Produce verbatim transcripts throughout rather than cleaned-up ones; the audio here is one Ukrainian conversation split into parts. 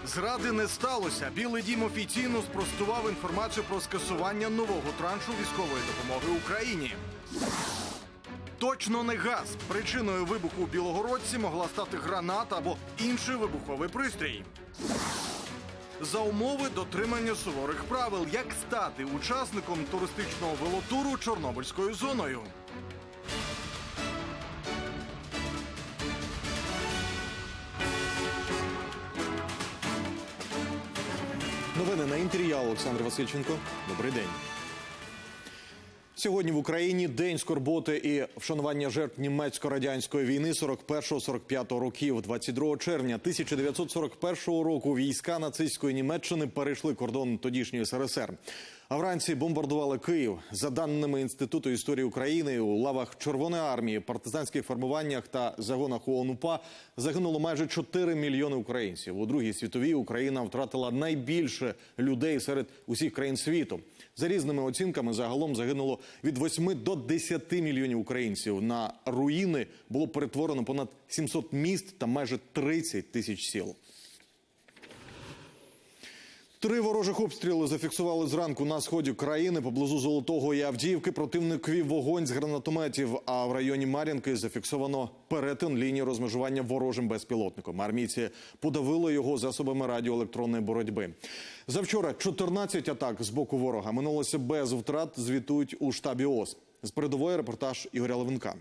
Зради не сталося. Білий дім офіційно спростував інформацію про скасування нового траншу військової допомоги Україні. Точно не газ. Причиною вибуху у Білогородці могла стати граната або інший вибуховий пристрій. За умови дотримання суворих правил. Як стати учасником туристичного велотуру Чорнобильською зоною? Новини на інтері. Я Олександр Васильченко. Добрий день. Сьогодні в Україні день скорботи і вшанування жертв німецько-радянської війни сорок першого - сорок п'ятого років. двадцять другого червня тисяча дев'ятсот сорок першого року війська нацистської Німеччини перейшли кордон тодішньої ес ер ес ер. А вранці бомбардували Київ. За даними Інституту історії України, у лавах Червоної армії, партизанських формуваннях та загонах ООН УПА загинуло майже чотири мільйони українців. У Другій світовій Україна втратила найбільше людей серед усіх країн світу. За різними оцінками, загалом загинуло від восьми до десяти мільйонів українців. На руїни було перетворено понад сімсот міст та майже тридцять тисяч сіл. Три ворожих обстріли зафіксували зранку на сході країни. Поблизу Золотого і Авдіївки противник вів вогонь з гранатометів, а в районі Мар'їнки зафіксовано перетин лінії розмежування ворожим безпілотником. Армійці подавили його засобами радіоелектронної боротьби. Завчора чотирнадцять атак з боку ворога минулося без втрат, звітують у штабі О С. З передової репортаж Ігоря Левинка.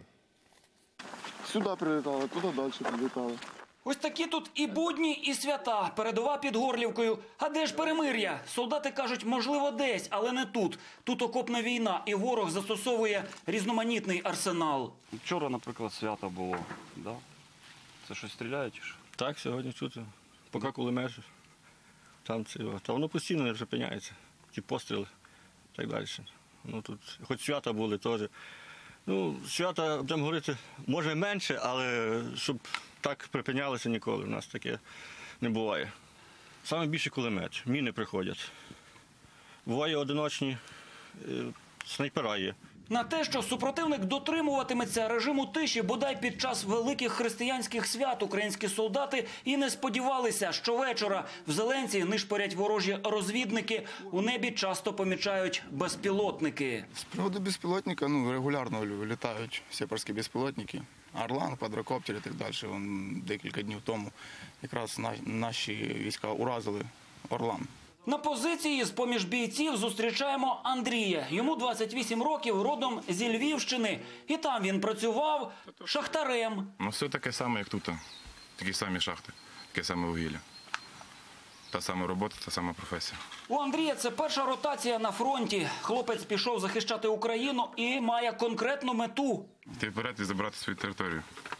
Сюди прилітали, туди далі прилітали. Ось такі тут і будні, і свята. Передова під Горлівкою. А де ж перемир'я? Солдати кажуть, можливо, десь, але не тут. Тут окопна війна, і ворог застосовує різноманітний арсенал. Вчора, наприклад, свято було. Да? Це щось стріляє чи що? Так, сьогодні чути. Поки кулемет. Там це, та воно постійно не припиняється. Ті постріли і так далі. Ну, тут, хоч свята були теж. Ну, свята, будемо говорити, може менше, але щоб так припинялося ніколи. У нас таке не буває. Саме більше кулемет. Міни приходять. Буває одиночні, снайпера є. На те, що супротивник дотримуватиметься режиму тиші, бодай під час великих християнських свят, українські солдати і не сподівалися. Щовечора в Зеленці нишпорять ворожі розвідники, у небі часто помічають безпілотники. З приводу безпілотника, ну, регулярно літають сепарські безпілотники. Орлан, квадрокоптер і так далі. Вон, декілька днів тому якраз наші війська уразили Орлан. На позиції з-поміж бійців зустрічаємо Андрія. Йому двадцять вісім років, родом зі Львівщини. І там він працював шахтарем. Ну, все таке саме, як тут. Такі самі шахти, таке саме вугілля. Та сама робота, та сама професія. У Андрія це перша ротація на фронті. Хлопець пішов захищати Україну і має конкретну мету. Йти вперед і забрати свою територію.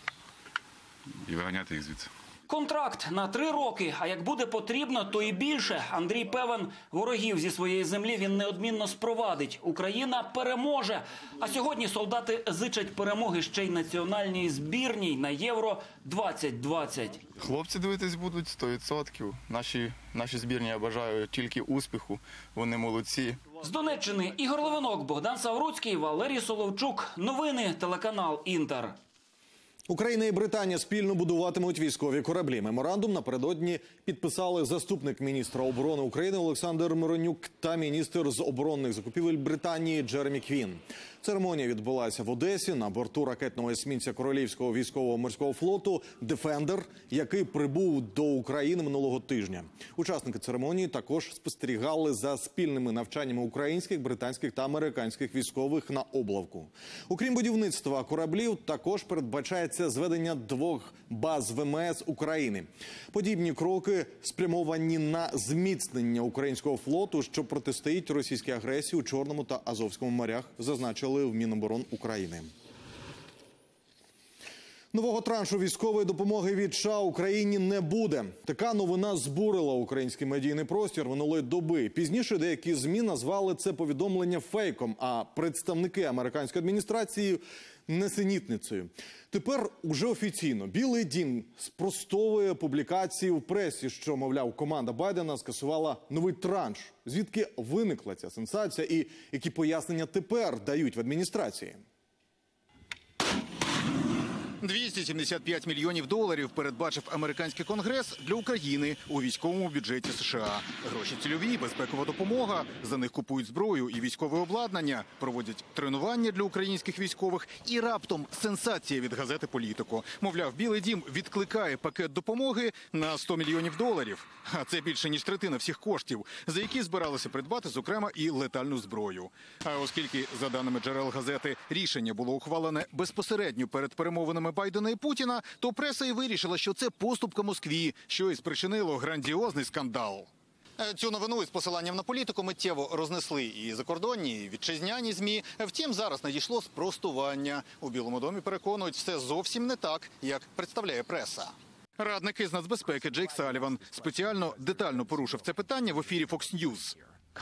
І виганяти їх звідси. Контракт на три роки, а як буде потрібно, то і більше. Андрій певен, ворогів зі своєї землі він неодмінно спровадить. Україна переможе. А сьогодні солдати зичать перемоги ще й національній збірній на Євро двадцять двадцять. Хлопці дивитись будуть сто відсотків. Наші, наші збірні, я бажаю тільки успіху. Вони молодці. З Донеччини Ігор Левинок, Богдан Савруцький, Валерій Соловчук. Новини, телеканал «Інтер». Україна і Британія спільно будуватимуть військові кораблі. Меморандум напередодні підписали заступник міністра оборони України Олександр Миронюк та міністр з оборонних закупівель Британії Джеремі Квін. Церемонія відбулася в Одесі на борту ракетного есмінця Королівського військового морського флоту «Дефендер», який прибув до України минулого тижня. Учасники церемонії також спостерігали за спільними навчаннями українських, британських та американських військових на Облавку. Окрім будівництва кораблів, також передбачається зведення двох баз В М С України. Подібні кроки спрямовані на зміцнення українського флоту, що протистоїть російській агресії у Чорному та Азовському морях, зазначили в Міноборони України. Нового траншу військової допомоги від США Україні не буде. Така новина збурила український медійний простір минулої доби. Пізніше деякі ЗМІ назвали це повідомлення фейком, а представники американської адміністрації – несенітницею. Тепер уже офіційно Білий дім спростовує публікації в пресі, що, мовляв, команда Байдена скасувала новий транш. Звідки виникла ця сенсація і які пояснення тепер дають в адміністрації? двісті сімдесят п'ять мільйонів доларів передбачив американський конгрес для України у військовому бюджеті США. Гроші цільові, безпекова допомога, за них купують зброю і військове обладнання, проводять тренування для українських військових і раптом сенсація від газети «Політико». Мовляв, Білий дім відкликає пакет допомоги на сто мільйонів доларів. А це більше, ніж третина всіх коштів, за які збиралися придбати, зокрема, і летальну зброю. А оскільки, за даними джерел газети, рішення було ухвалене безпосередньо перед перемовинами Байдена і Путіна, то преса і вирішила, що це поступка Москві, що і спричинило грандіозний скандал. Цю новину із посиланням на «Політику» миттєво рознесли і закордонні, і вітчизняні ЗМІ. Втім, зараз надійшло спростування. У Білому домі переконують, все зовсім не так, як представляє преса. Радник із нацбезпеки Джейк Саліван спеціально детально порушив це питання в ефірі Fox News.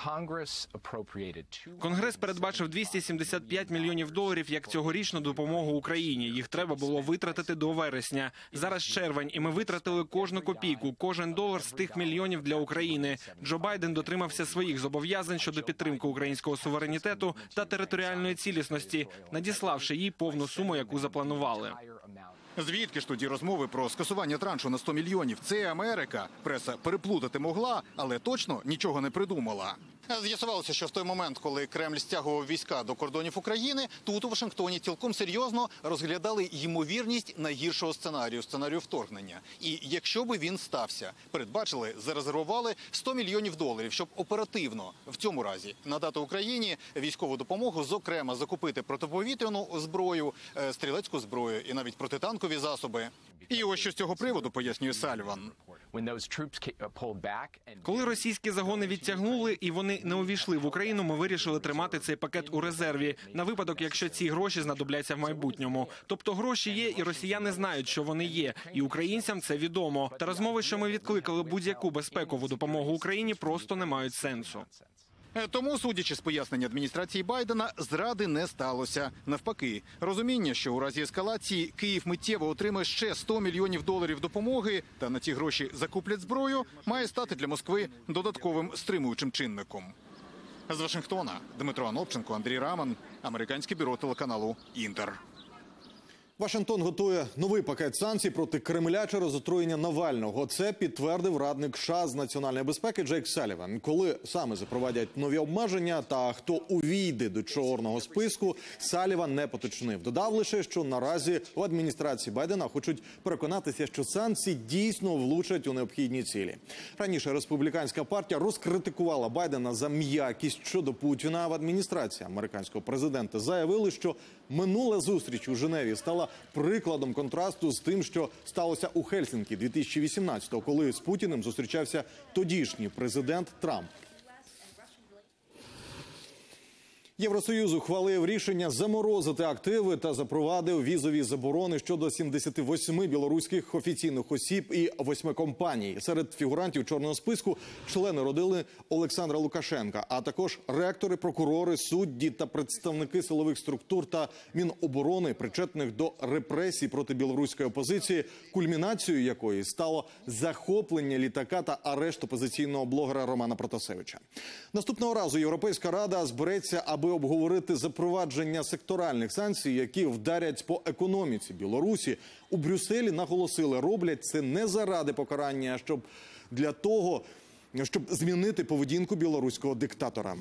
Конгрес передбачив двісті сімдесят п'ять мільйонів доларів як цьогорічну допомогу Україні. Їх треба було витратити до вересня. Зараз червень, і ми витратили кожну копійку, кожен долар з тих мільйонів для України. Джо Байден дотримався своїх зобов'язань щодо підтримки українського суверенітету та територіальної цілісності, надіславши їй повну суму, яку запланували. Звідки ж тоді розмови про скасування траншу на сто мільйонів? Це Америка. Преса переплутати могла, але точно нічого не придумала. З'ясувалося, що в той момент, коли Кремль стягував війська до кордонів України, тут у Вашингтоні цілком серйозно розглядали ймовірність найгіршого сценарію – сценарію вторгнення. І якщо би він стався, передбачили, зарезервували сто мільйонів доларів, щоб оперативно в цьому разі надати Україні військову допомогу, зокрема закупити протиповітряну зброю, стрілецьку зброю і навіть протитанкові засоби. І ось що з цього приводу пояснює Саліван. Коли російські загони відтягнули і вони не увійшли в Україну, ми вирішили тримати цей пакет у резерві на випадок, якщо ці гроші знадобляться в майбутньому. Тобто гроші є, і росіяни знають, що вони є, і українцям це відомо. Та розмови, що ми відкликали будь-яку безпекову допомогу Україні, просто не мають сенсу. Тому, судячи з пояснень адміністрації Байдена, зради не сталося. Навпаки, розуміння, що у разі ескалації Київ миттєво отримає ще сто мільйонів доларів допомоги та на ці гроші закуплять зброю, має стати для Москви додатковим стримуючим чинником. З Вашингтона Дмитро Анопченко, Андрій Раман, американське бюро телеканалу «Інтер». Вашингтон готує новий пакет санкцій проти Кремля через отруєння Навального. Це підтвердив радник США з національної безпеки Джейк Саліван. Коли саме запровадять нові обмеження та хто увійде до чорного списку, Саліван не поточнив. Додав лише, що наразі в адміністрації Байдена хочуть переконатися, що санкції дійсно влучать у необхідні цілі. Раніше республіканська партія розкритикувала Байдена за м'якість щодо Путіна. В адміністрації американського президента заявили, що минула зустріч у Женеві стала прикладом контрасту з тим, що сталося у Хельсінкі дві тисячі вісімнадцятого, коли з Путіним зустрічався тодішній президент Трамп. Євросоюз ухвалив рішення заморозити активи та запровадив візові заборони щодо сімдесяти восьми білоруських офіційних осіб і восьми компаній. Серед фігурантів чорного списку члени родини Олександра Лукашенка, а також ректори, прокурори, судді та представники силових структур та Міноборони, причетних до репресій проти білоруської опозиції, кульмінацією якої стало захоплення літака та арешт опозиційного блогера Романа Протасевича. Наступного разу Європейська Рада збереться, аби обговорити запровадження секторальних санкцій, які вдарять по економіці Білорусі. У Брюсселі наголосили, роблять це не заради покарання, а щоб для того, щоб змінити поведінку білоруського диктатора.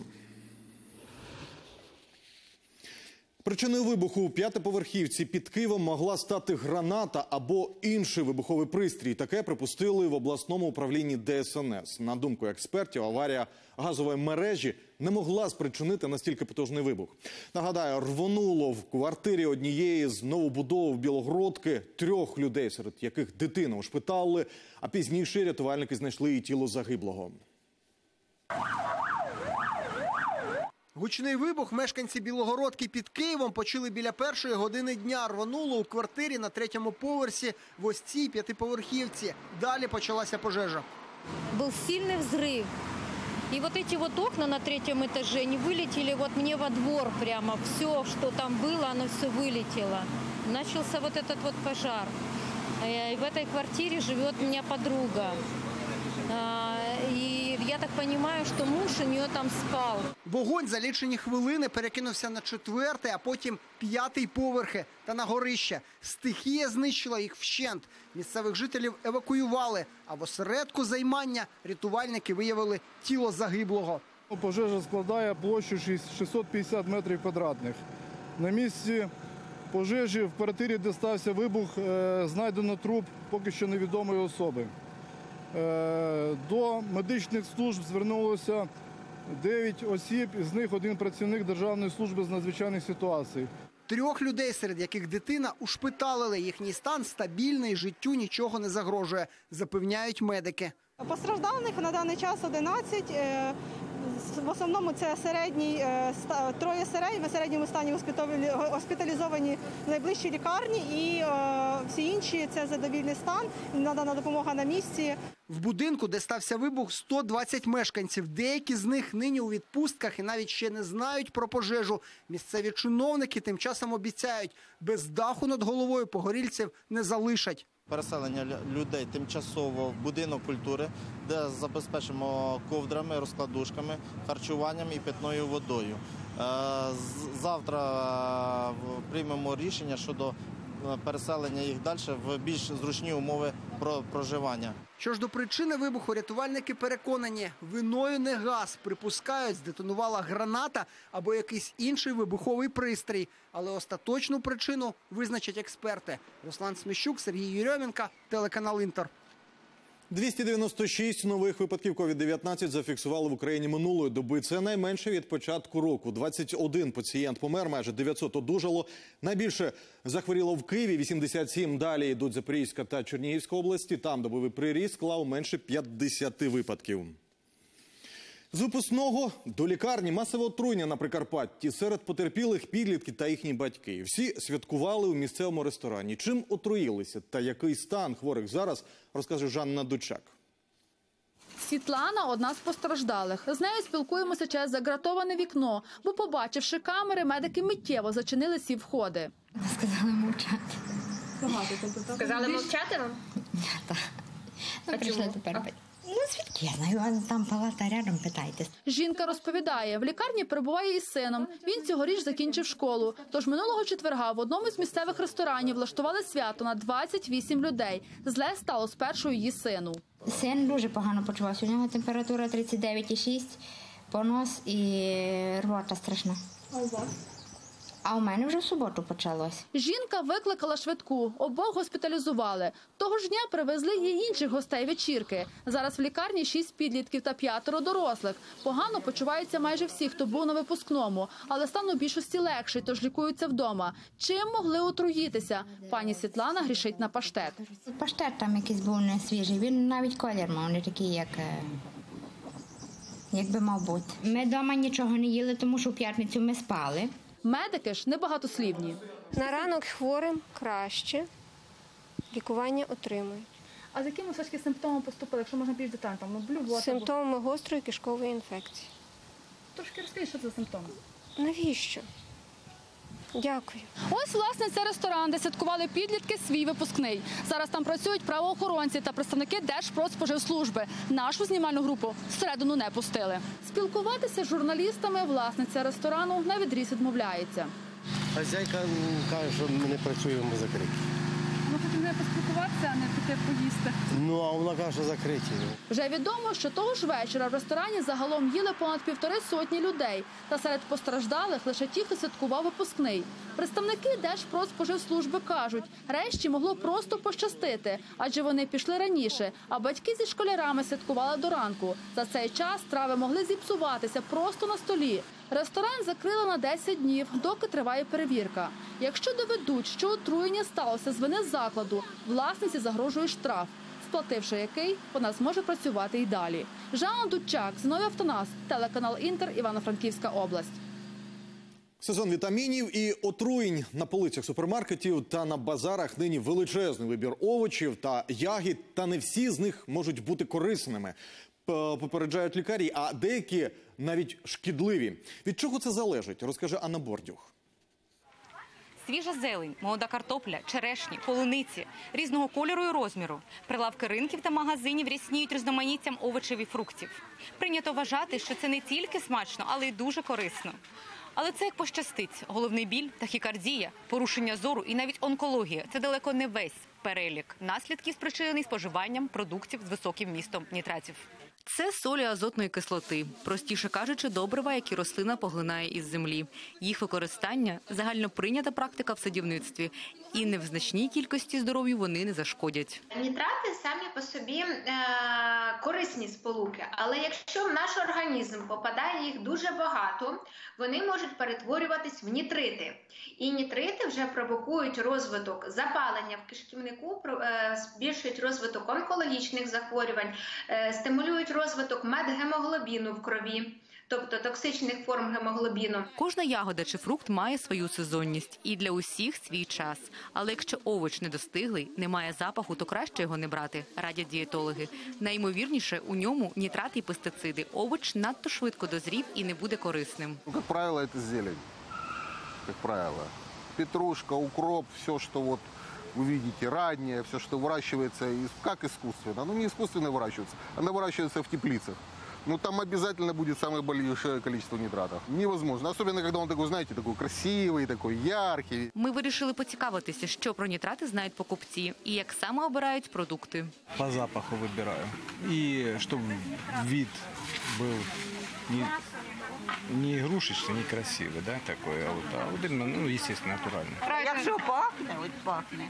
Причиною вибуху у п'ятиповерхівці під Києвом могла стати граната або інший вибуховий пристрій. Таке припустили в обласному управлінні Де Ес Ен Ес. На думку експертів, аварія газової мережі не могла спричинити настільки потужний вибух. Нагадаю, рвонуло в квартирі однієї з новобудов Білогородки. Трьох людей, серед яких дитину ушпиталили, а пізніше рятувальники знайшли і тіло загиблого. Гучний вибух мешканці Білогородки під Києвом почули біля першої години дня. Рвонуло у квартирі на третьому поверсі в ось цій п'ятиповерхівці. Далі почалася пожежа. Був сильний взрив. И вот эти вот окна на третьем этаже, они вылетели вот мне во двор прямо. Все, что там было, оно все вылетело. Начался вот этот вот пожар. И в этой квартире живет у меня подруга. и я так понимаю, что муж у нее там спал. Вогонь за лічені хвилини перекинувся на четвертий, а потім п'ятий поверхи та на горище. Стихія знищила їх вщент. Місцевих жителів евакуювали, а в осередку займання рятувальники виявили тіло загиблого. Пожежа складає площу шістсот п'ятдесят метрів квадратних. На місці пожежі в квартирі, де стався вибух, знайдено труп поки що невідомої особи. До медичних служб звернулося дев'ять осіб, із них один працівник Державної служби з надзвичайних ситуацій. Трьох людей, серед яких дитина, ушпиталили. Їхній стан стабільний, життю нічого не загрожує, запевняють медики. Постраждалих на даний час одинадцять. В основному це середній, троє середніх, в середньому стані госпіталізовані в найближчій лікарні, і всі інші – це задовільний стан, надана допомога на місці. В будинку, де стався вибух, сто двадцять мешканців. Деякі з них нині у відпустках і навіть ще не знають про пожежу. Місцеві чиновники тим часом обіцяють, без даху над головою погорільців не залишать. Переселення людей тимчасово в будинок культури, де забезпечимо ковдрами, розкладушками, харчуванням і питною водою. Завтра приймемо рішення щодо переселення їх далі в більш зручні умови проживання. Що ж до причини вибуху, рятувальники переконані, виною не газ. Припускають, здетонувала граната або якийсь інший вибуховий пристрій. Але остаточну причину визначать експерти. Руслан Сміщук, Сергій Єрьомінко, телеканал «Інтер». двісті дев'яносто шість нових випадків ковід дев'ятнадцять зафіксували в Україні минулої доби. Це найменше від початку року. двадцять один пацієнт помер, майже дев'ятсот одужало. Найбільше захворіло в Києві, вісімдесят сім. Далі йдуть Запорізька та Чернігівська області. Там добовий приріст склав менше п'ятдесят випадків. З випускного до лікарні масове отруєння на Прикарпатті. Серед потерпілих підлітки та їхні батьки. Всі святкували у місцевому ресторані. Чим отруїлися та який стан хворих зараз, розкаже Жанна Дучак. Світлана – одна з постраждалих. З нею спілкуємося через загратоване вікно, бо, побачивши камери, медики миттєво зачинили всі входи. Сказали мовчати. Сказали мовчати вам? Так. Ну, прийшли тепер. Ну, звідки я знаю, там палата рядом, питайтесь. Жінка розповідає, в лікарні перебуває із сином. Він цьогоріч закінчив школу. Тож минулого четверга в одному з місцевих ресторанів влаштували свято на двадцять вісім людей. Зле стало спершу її сину. Син дуже погано почувався. У нього температура тридцять дев'ять цілих шість, понос і рвота страшна. А у вас? А у мене вже в суботу почалось. Жінка викликала швидку, обох госпіталізували. Того ж дня привезли і інших гостей вечірки. Зараз в лікарні шість підлітків та п'ятеро дорослих. Погано почуваються майже всі, хто був на випускному. Але стан у більшості легший, тож лікуються вдома. Чим могли отруїтися? Пані Світлана грішить на паштет. Паштет там якийсь був не свіжий. Він навіть колір мав, не такий, як... як би мав бути. Ми вдома нічого не їли, тому що в п'ятницю ми спали. Медики ж небагатослівні. На ранок хворим краще, лікування отримують. А з якими все ж таки симптомами поступили, якщо можна більш детально? Ну, блювота, симптоми гострої кишкової інфекції. Трошки розкажіть, що це за симптоми? Навіщо? Дякую. Ось, власне, це ресторан, де святкували підлітки свій випускний. Зараз там працюють правоохоронці та представники Держпродспоживслужби. Нашу знімальну групу всередину не пустили. Спілкуватися з журналістами власниця ресторану навідріз відмовляється. Хазяйка каже, що ми не працюємо, ми закриті. Ми хочемо не поспілкуватися, а не піти поїсти. Ну, а вона каже, що закриті. Вже відомо, що того ж вечора в ресторані загалом їли понад півтори сотні людей. Та серед постраждалих лише ті, хто святкував випускний. Представники Держпродспоживслужби кажуть, решті могло просто пощастити, адже вони пішли раніше, а батьки зі школярами святкували до ранку. За цей час страви могли зіпсуватися просто на столі. Ресторан закрили на десять днів, доки триває перевірка. Якщо доведуть, що отруєння сталося з вини закладу, власниці загрожує штраф, сплативши який, вона зможе працювати і далі. Жанна Дучак, Зіновій Автонас, телеканал «Інтер», Івано-Франківська область. Сезон вітамінів і отруєнь на полицях супермаркетів та на базарах нині величезний вибір овочів та ягід, та не всі з них можуть бути корисними. Попереджають лікарі, а деякі навіть шкідливі. Від чого це залежить, розкаже Анна Бордюх. Свіжа зелень, молода картопля, черешні, полуниці різного кольору і розміру. Прилавки ринків та магазинів рясніють різноманіттям овочів і фруктів. Прийнято вважати, що це не тільки смачно, але й дуже корисно. Але це як пощастить. Головний біль, тахікардія, порушення зору і навіть онкологія – це далеко не весь перелік наслідків, спричинений споживанням продуктів з високим вмістом нітратів. Це солі азотної кислоти, простіше кажучи, добрива, які рослина поглинає із землі. Їх використання – загальноприйнята практика в садівництві. І не в значній кількості здоров'ю вони не зашкодять. Нітрати самі по собі е- корисні сполуки, але якщо в наш організм попадає їх дуже багато, вони можуть перетворюватись в нітрити. І нітрити вже провокують розвиток запалення в кишківнику, е- збільшують розвиток онкологічних захворювань, е- стимулюють розвиток медгемоглобіну в крові, тобто токсичних форм гемоглобіну. Кожна ягода чи фрукт має свою сезонність і для усіх свій час. Але якщо овоч недостиглий, немає запаху, то краще його не брати, радять дієтологи. Найімовірніше, у ньому нітрати і пестициди. Овоч надто швидко дозрів і не буде корисним. Як правило, це зелень. Як правило. Петрушка, укроп, все, що вот вы видите, раннее, все, что выращивается, как искусственно. Ну, не искусственно выращивается, она выращивается в теплицах. Ну, там обязательно будет самое большое количество нитратов. Невозможно. Особенно, когда он такой, знаете, такой красивый, такой яркий. Ми вирішили поцікавитися, що про нітрати знають покупці і як саме обирають продукти. По запаху выбираю. И чтобы вид был не, не игрушечный, не красивый, да, такой, а вот, а вот именно, ну, естественно, натуральный. Якщо пахне, от пахне.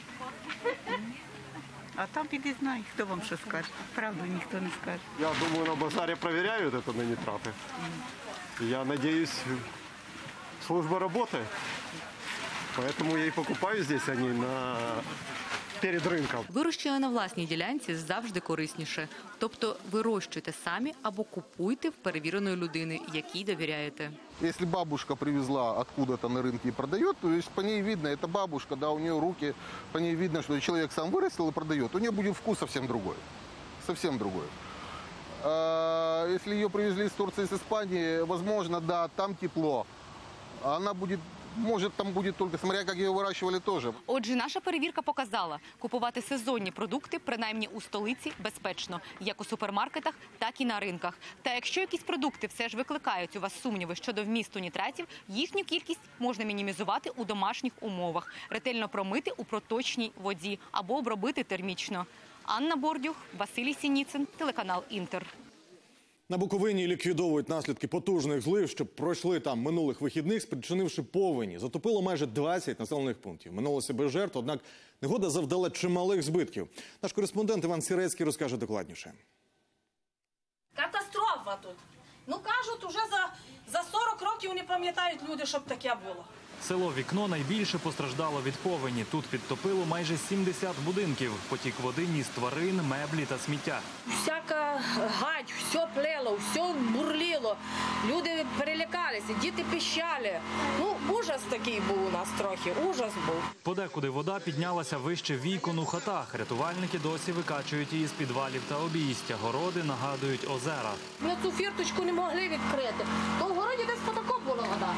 А там піди знає, хто вам що скаже. Правду ніхто не скаже. Я думаю, на базаре проверяют это на нитраты. Я надеюсь, служба работает. Поэтому я и покупаю здесь, а не на... перед ринком. Вирощення на власній ділянці завжди корисніше. Тобто вирощуйте самі або купуйте в перевіреної людини, якій довіряєте. Если бабушка привезла откуда-то на рынке и продает, то есть по ней видно, это бабушка, да, у нее руки, по ней видно, что человек сам вырастил и продает. У нее будет вкус совсем другой. Совсем другой. А если ее привезли из Турции, из Испании, возможно, да, там тепло. Она будет, может, там будет только, смотря как ее выращивали тоже. Отже, наша перевірка показала, купувати сезонні продукти, принаймні у столиці, безпечно. Як у супермаркетах, так і на ринках. Та якщо якісь продукти все ж викликають у вас сумніви щодо вмісту нітратів, їхню кількість можна мінімізувати у домашніх умовах. Ретельно промити у проточній воді або обробити термічно. Анна Бордюх, Василій Сініцин, телеканал «Інтер». На Буковині ліквідовують наслідки потужних злив, що пройшли там минулих вихідних, спричинивши повені. Затопило майже двадцять населених пунктів. Минулося без жертв, однак негода завдала чималих збитків. Наш кореспондент Іван Сірецький розкаже докладніше. Катастрофа тут. Ну, кажуть, уже за, за сорок років не пам'ятають люди, щоб таке було. Село Вікно найбільше постраждало від повені. Тут підтопило майже сімдесят будинків. Потік води ніс тварин, меблі та сміття. Всяка гать, все плело, все бурліло. Люди перелякалися, діти пищали. Ну, ужас такий був у нас трохи, ужас був. Подекуди вода піднялася вище вікон у хатах. Рятувальники досі викачують її з підвалів та обійстя. Городи нагадують озера. Ми цю фірточку не могли відкрити. То в городі десь потоком була вода.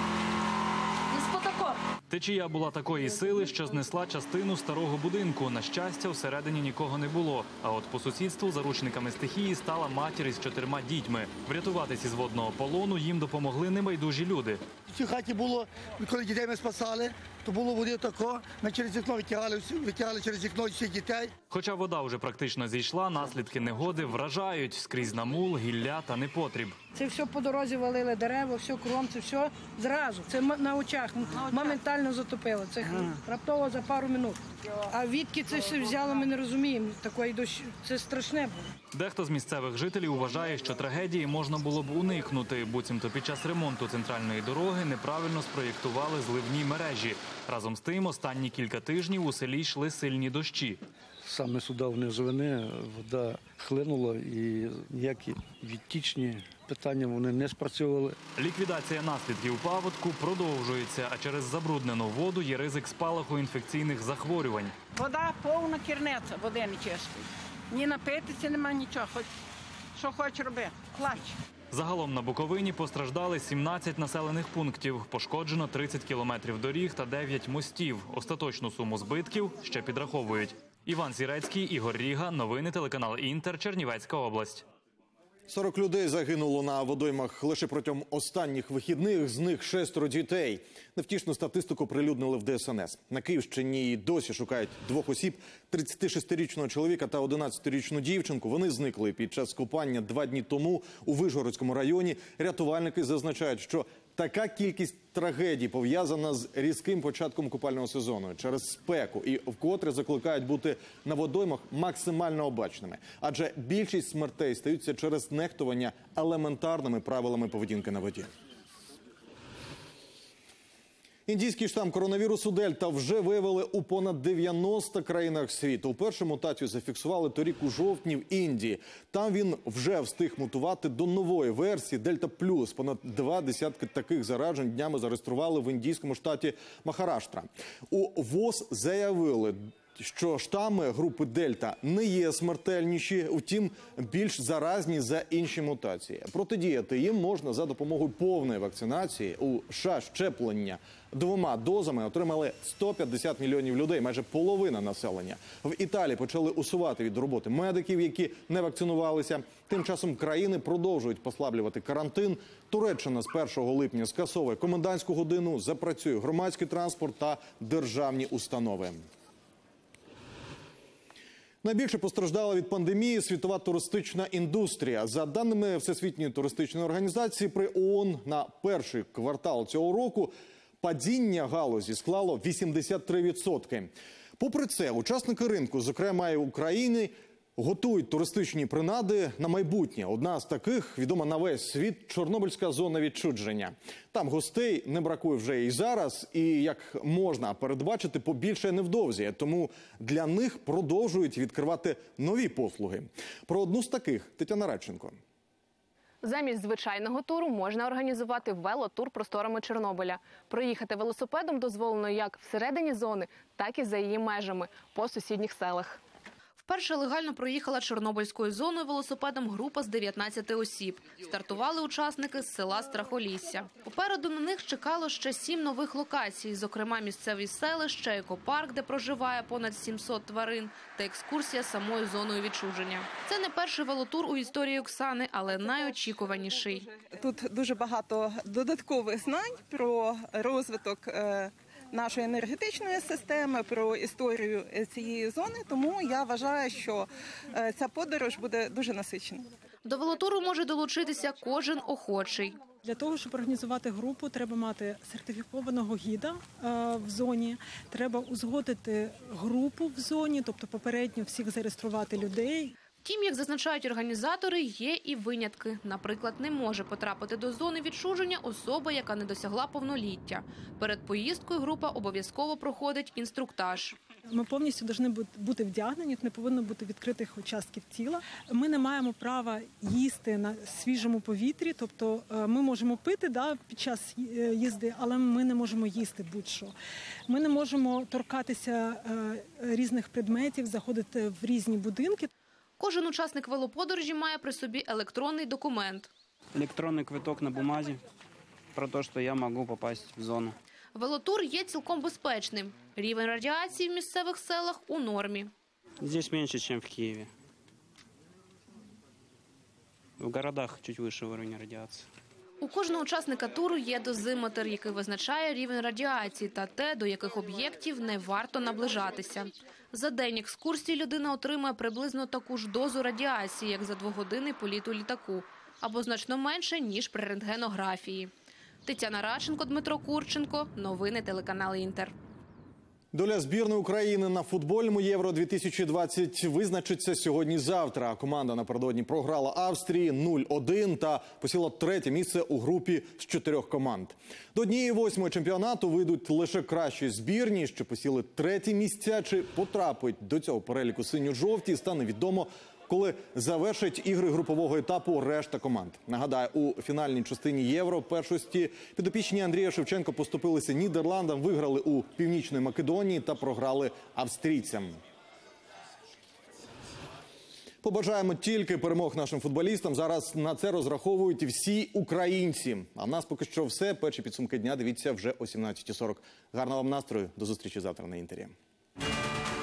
Течія була такої сили, що знесла частину старого будинку. На щастя, всередині нікого не було. А от по сусідству заручниками стихії стала матір із чотирма дітьми. Врятуватись із водного полону їм допомогли небайдужі люди. В цій хаті було, коли дітей ми спасали, то було води тако, ми через вікно витягали, витягали через вікно всіх дітей. Хоча вода вже практично зійшла, наслідки негоди вражають скрізь намул, гілля та непотріб. Це все по дорозі валили, дерева, все кругом, це все зразу. Це на очах, моментально затопило. Це раптово за пару минут. А відки це все взяло, ми не розуміємо. Такої дощ... Це страшне було. Дехто з місцевих жителів вважає, що трагедії можна було б уникнути. Буцімто під час ремонту центральної дороги неправильно спроєктували зливні мережі. Разом з тим, останні кілька тижнів у селі йшли сильні дощі. Саме сюди в низовини вода хлинула і ніякі відтічні питання вони не спрацьовували. Ліквідація наслідків паводку продовжується, а через забруднену воду є ризик спалаху інфекційних захворювань. Вода повна керниця, води не чистої. Ні напитися нема нічого, хоч що хоч роби, плач. Загалом на Буковині постраждали сімнадцять населених пунктів, пошкоджено тридцять кілометрів доріг та дев'ять мостів. Остаточну суму збитків ще підраховують. Іван Сірецький, Ігор Ріга. Новини телеканал «Інтер», Чернівецька область. сорок людей загинуло на водоймах лише протягом останніх вихідних, з них шестеро дітей. Невтішну статистику прилюднили в Де Ес Ен Ес. На Київщині і досі шукають двох осіб – тридцятишестирічного чоловіка та одинадцятирічну дівчинку. Вони зникли під час купання два дні тому у Вишгородському районі. Рятувальники зазначають, що така кількість трагедій пов'язана з різким початком купального сезону через спеку і вкотре закликають бути на водоймах максимально обачними. Адже більшість смертей стаються через нехтування елементарними правилами поведінки на воді. Індійський штам коронавірусу Дельта вже виявили у понад дев'яноста країнах світу. Уперше мутацію зафіксували торік у жовтні в Індії. Там він вже встиг мутувати до нової версії Дельта Плюс. Понад два десятки таких заражень днями зареєстрували в індійському штаті Махараштра. У ВОЗ заявили, що штами групи Дельта не є смертельніші, утім більш заразні за інші мутації. Протидіяти їм можна за допомогою повної вакцинації. У США щеплення двома дозами отримали сто п'ятдесят мільйонів людей, майже половина населення. В Італії почали усувати від роботи медиків, які не вакцинувалися. Тим часом країни продовжують послаблювати карантин. Туреччина з першого липня скасовує комендантську годину, запрацює громадський транспорт та державні установи. Найбільше постраждала від пандемії світова туристична індустрія. За даними Всесвітньої туристичної організації, при ООН на перший квартал цього року падіння галузі склало вісімдесят три відсотки. Попри це, учасники ринку, зокрема і України, готують туристичні принади на майбутнє. Одна з таких, відома на весь світ, Чорнобильська зона відчудження. Там гостей не бракує вже і зараз, і, як можна передбачити, побільше невдовзі. Тому для них продовжують відкривати нові послуги. Про одну з таких – Тетяна Радченко. Замість звичайного туру можна організувати велотур просторами Чорнобиля. Проїхати велосипедом дозволено як всередині зони, так і за її межами, по сусідніх селах. Вперше легально проїхала Чорнобильською зоною велосипедом група з дев'ятнадцяти осіб. Стартували учасники з села Страхолісся. Попереду на них чекало ще сім нових локацій, зокрема місцеві селища, екопарк, де проживає понад сімсот тварин, та екскурсія самою зоною відчуження. Це не перший велотур у історії Оксани, але найочікуваніший. Тут дуже багато додаткових знань про розвиток нашої енергетичної системи, про історію цієї зони, тому я вважаю, що ця подорож буде дуже насичена. До велотуру може долучитися кожен охочий. Для того, щоб організувати групу, треба мати сертифікованого гіда в зоні, треба узгодити групу в зоні, тобто попередньо всіх зареєструвати людей. Втім, як зазначають організатори, є і винятки. Наприклад, не може потрапити до зони відчуження особа, яка не досягла повноліття. Перед поїздкою група обов'язково проходить інструктаж. Ми повністю повинні бути вдягнені, не повинно бути відкритих участків тіла. Ми не маємо права їсти на свіжому повітрі, тобто ми можемо пити да, під час їзди, але ми не можемо їсти будь-що. Ми не можемо торкатися різних предметів, заходити в різні будинки. Кожен учасник велоподорожі має при собі електронний документ. Електронний квиток на бумазі про те, що я можу попасти в зону. Велотур є цілком безпечним. Рівень радіації в місцевих селах у нормі. Тут менше, ніж в Києві. В городах чуть вище рівень радіації. У кожного учасника туру є дозиметр, який визначає рівень радіації та те, до яких об'єктів не варто наближатися. За день екскурсії людина отримує приблизно таку ж дозу радіації, як за двогодинний політ у літаку, або значно менше, ніж при рентгенографії. Тетяна Радченко, Дмитро Курченко. Новини телеканал «Інтер». Доля збірної України на футбольному Євро дві тисячі двадцять визначиться сьогодні-завтра. Команда напередодні програла Австрії нуль один та посіла третє місце у групі з чотирьох команд. До однієї восьмої чемпіонату вийдуть лише кращі збірні, що посіли треті місця. Чи потрапить до цього переліку синьо-жовті, стане відомо, коли завершать ігри групового етапу решта команд. Нагадаю, у фінальній частині Євро першості підопічні Андрія Шевченко поступилися Нідерландам, виграли у Північної Македонії та програли австрійцям. Побажаємо тільки перемог нашим футболістам. Зараз на це розраховують всі українці. А в нас поки що все. Перші підсумки дня дивіться вже о сімнадцятій сорок. Гарного вам настрою. До зустрічі завтра на Інтері.